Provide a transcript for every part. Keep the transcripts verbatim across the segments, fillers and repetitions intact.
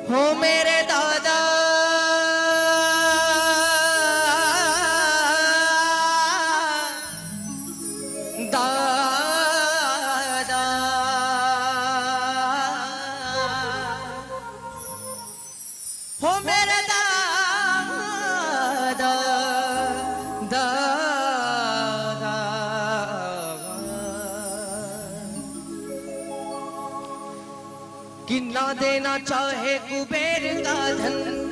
हो मेरे दादा दादा हो मेरे दादा दादा कि ना देना चाहे कुबेर का धन,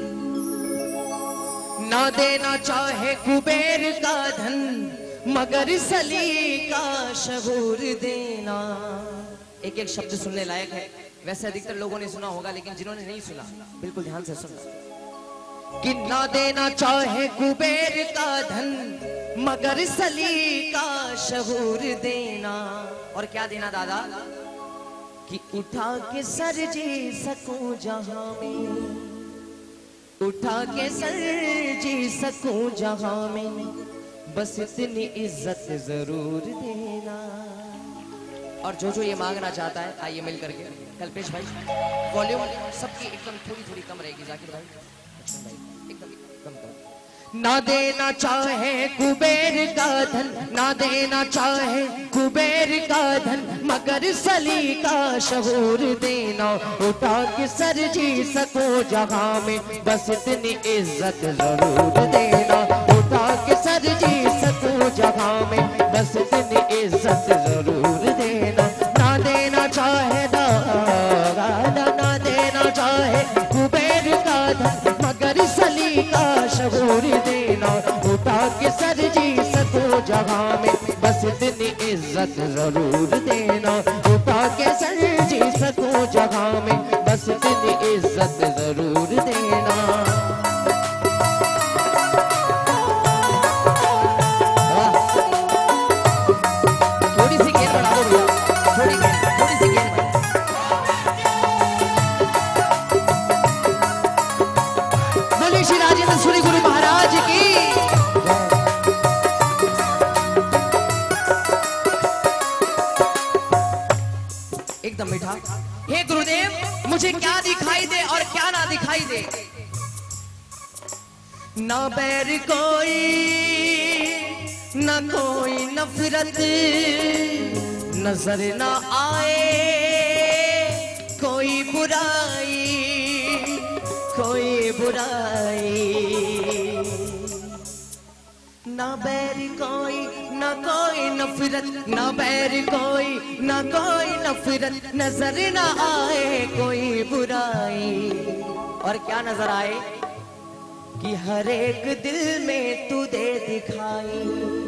ना देना चाहे कुबेर का धन, मगर सलीका शगुर देना। एक एक शब्द सुनने लायक है। वैसे अधिकतर लोगों ने सुना होगा, लेकिन जिन्होंने नहीं सुना बिल्कुल ध्यान से सुनना। कि ना देना चाहे कुबेर का धन, मगर सलीका शगुर देना। और क्या देना दादा? कि उठा के सर जी सकूं जहां में, उठा के सर जी सकूं जहां में, बस इतनी इज्जत जरूर देना। और जो जो ये मांगना चाहता है आइए मिल करके। कल्पेश भाई वॉल्यूम सबकी एकदम थोड़ी थोड़ी कम रहेगी। जाकिर भाई एकदम कम कम। ना देना चाहे कुबेर का धन, ना देना चाहे कुबेर का धन, मगर सलीका शगुर देना। उठा के सर जी सको जहां में, बस इतनी इज्जत जरूर देना। उठा के सर जी सको जहां में, बस इतनी इज्जत जरूर देना। ना देना चाहे दादा, ना देना चाहे कुबेर का धन, मगर सलीका शगुर देना। उठा के सर जी सको जहां में, बस इतनी इज्जत जरूर देना। उठा के सर जी सको जहां में, बस इतनी इज्जत जरूर देना। थोड़ी सी गेंद बढ़ा दो भैया, थोड़ी गेंद, थोड़ी सी गेंद बढ़ा। बोलिए श्री राजेंद्र सूरी गुरु महाराज की। एकदम मीठा। हे गुरुदेव, मुझे क्या दिखाई दे और क्या ना दिखाई दे। ना बैर कोई, ना कोई नफरत, नजर ना आए कोई बुराई, कोई बुराई। ना बैर कोई, ना कोई नफरत, ना बैर कोई, ना कोई नफरत, नजर ना आए कोई बुराई। और क्या नजर आए? कि हर एक दिल में तू दे दिखाई,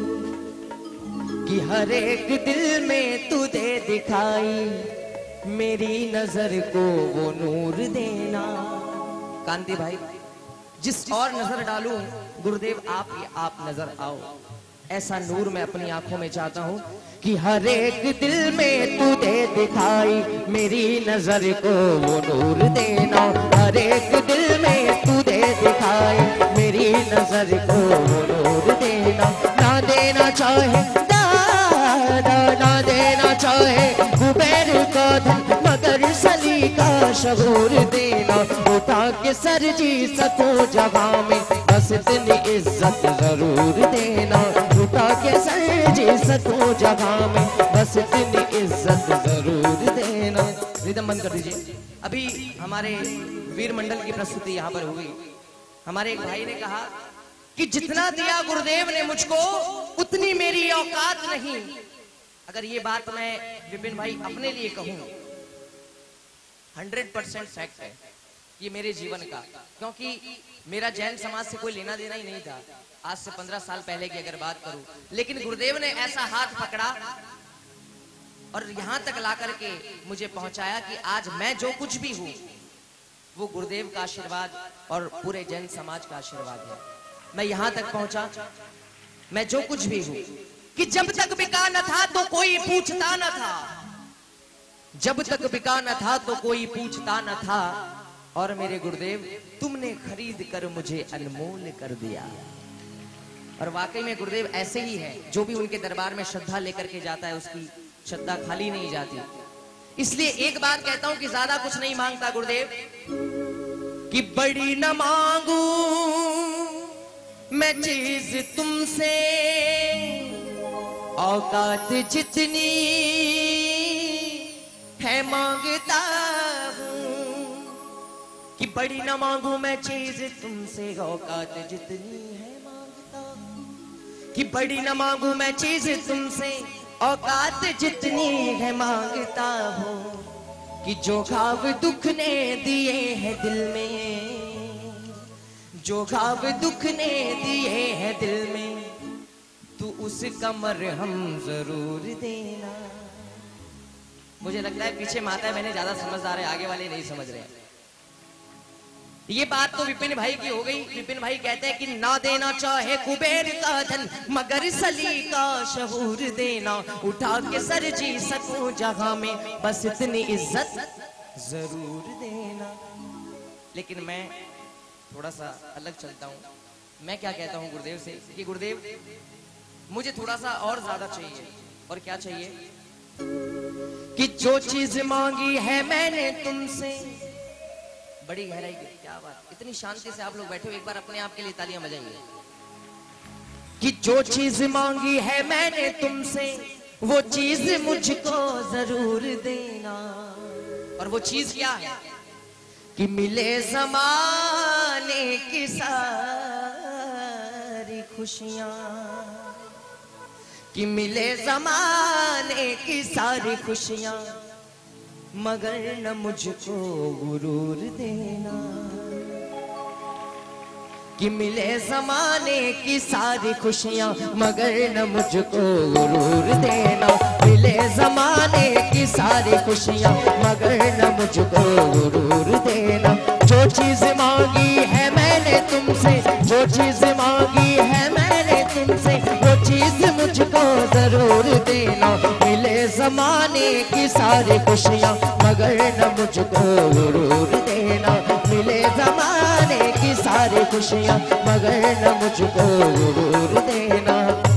कि हर एक दिल में तू दे दिखाई, मेरी नजर को वो नूर देना। कांति भाई, जिस और नजर डालूं गुरुदेव आप ही आप नजर आओ, ऐसा नूर मैं अपनी आंखों में चाहता हूं। कि हर एक दिल में तू दे दिखाई, मेरी नजर को वो नूर देना। हर एक दिल में तू दे दिखाई, मेरी नजर को वो नूर देना। ना देना चाहे दादा, ना देना चाहे कुबेर का धन, मगर सलीका शगुर देना। उठा के सर जी सको जहां में, बस इतनी इज्जत जरूर देना। उठा के सर जी सको जहां में, बस इतनी इज्जत जरूर देना। रिदम बंद कर दीजिए। अभी हमारे वीर मंडल की प्रस्तुति यहाँ पर हुई। हमारे एक भाई ने कहा कि जितना दिया गुरुदेव ने मुझको, उतनी मेरी औकात नहीं। अगर ये बात मैं विपिन भाई अपने लिए कहूं, हंड्रेड परसेंट फैक्ट है ये मेरे जीवन का। क्योंकि मेरा जैन समाज से कोई लेना देना ही नहीं था, आज से पंद्रह साल पहले की अगर बात करूं। लेकिन गुरुदेव ने ऐसा हाथ पकड़ा और यहां तक ला करके मुझे पहुंचाया कि आज मैं जो कुछ भी हूं वो गुरुदेव का आशीर्वाद और पूरे जैन समाज का आशीर्वाद है। मैं यहां तक पहुंचा, मैं जो कुछ भी हूं, कि जब तक बिका न था तो कोई पूछता न था, जब तक बिका न था तो कोई पूछता न था। और मेरे गुरुदेव तुमने खरीद कर मुझे अनमोल कर दिया। और वाकई में गुरुदेव ऐसे ही है, जो भी उनके दरबार में श्रद्धा लेकर के जाता है उसकी श्रद्धा खाली नहीं जाती। इसलिए एक बात कहता हूं कि ज्यादा कुछ नहीं मांगता गुरुदेव, कि बड़ी न मांगू मैं चीज तुमसे, औकात जितनी है मांगता हूँ। कि बड़ी न मांगू मैं चीज तुमसे, औकात जितनी है मांगता हूँ। कि बड़ी न मांगू मैं चीज तुमसे, औकात जितनी है मांगता हूँ। कि जो घाव दुख ने दिए हैं दिल में, जो घाव दुख ने दिए हैं दिल में, तू उसका मरहम जरूर देना। मुझे लगता है पीछे माता है, मैंने ज्यादा समझदार है, आगे वाले नहीं समझ रहे। ये बात तो विपिन भाई की हो गई। विपिन भाई कहते हैं कि ना देना चाहे कुबेर का धन, मगर सली का शहूर देना। उठा के सर जी सकूं जहां में, बस इतनी इज्जत जरूर देना। लेकिन मैं थोड़ा सा अलग चलता हूँ। मैं क्या कहता हूँ गुरुदेव से कि गुरुदेव मुझे थोड़ा सा और ज्यादा चाहिए। और क्या चाहिए? कि जो चीज मांगी है मैंने तुमसे, बड़ी गहराई की क्या बात, इतनी शांति से आप लोग बैठे हो, एक बार अपने आप के लिए तालियां बजाइए। कि जो चीज मांगी है मैंने तुमसे, वो चीज मुझको जरूर देना। और वो चीज क्या है? कि मिले ज़माने की सारी खुशियां, कि मिले ज़माने की सारी खुशियां, मगर न मुझको गुरूर देना। कि मिले ज़माने की सारी खुशियां, मगर न मुझको गुरूर देना। मिले ज़माने की सारी खुशियां, मगर न मुझको गुरूर देना। जो चीज मांगी है मैंने तुमसे, जो चीज मांगी है मैंने तुमसे, वो चीज मुझको जरूर देना। मिले ज़माने की सारी खुशियां, मगर न मुझको गुरूर देना। मिले ज़माने की सारी खुशियां, मगर न मुझको गुरूर देना।